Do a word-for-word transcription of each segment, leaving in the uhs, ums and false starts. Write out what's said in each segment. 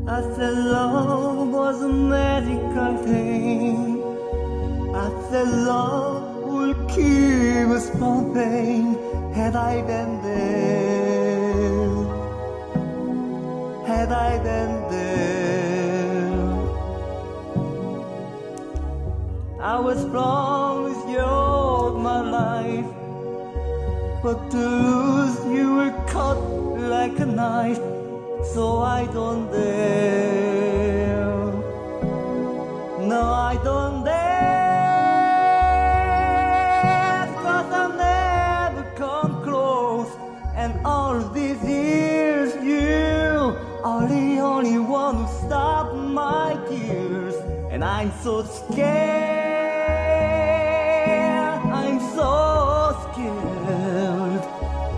I said love was a magical thing. I said love would keep us from pain. Had I been there, had I been there, I was promised you all my life, but to lose you were cut like a knife. So I don't dare, no I don't dare, 'cause I've never come close. And all these years you are the only one who stopped my tears. And I'm so scared, I'm so scared.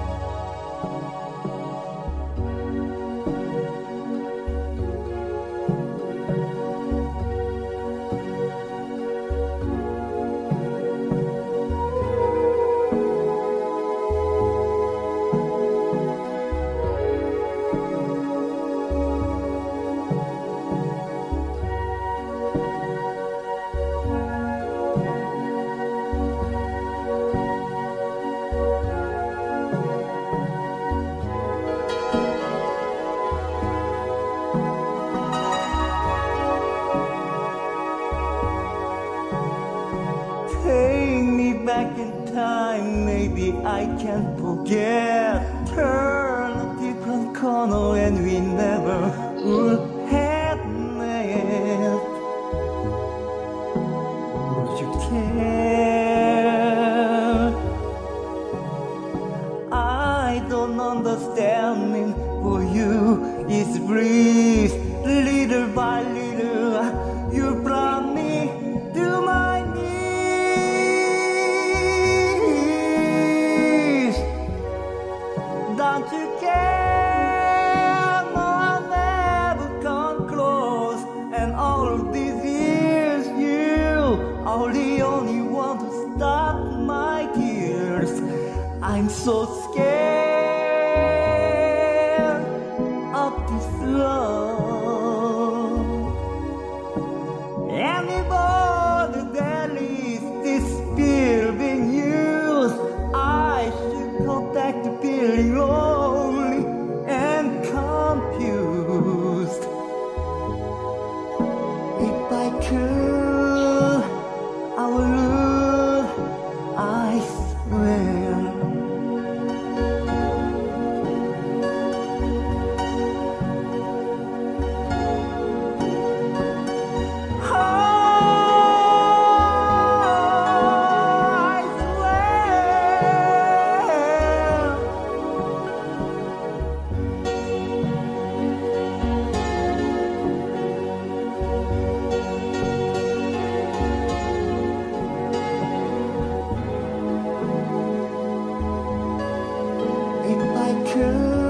Take me back in time, maybe I can forget. Turn a different corner and we never would have met. Would you care? I don't understand it. For you it's breeze. Little by little you brought me to my knees. Don't you care? No, I'll never come close. And all of these years you are the only one to stop my tears. I'm so scared of this love. Anybody that leaves this fear being used, I should go back to feeling lonely and confused. If I could, I would, I swear. If I could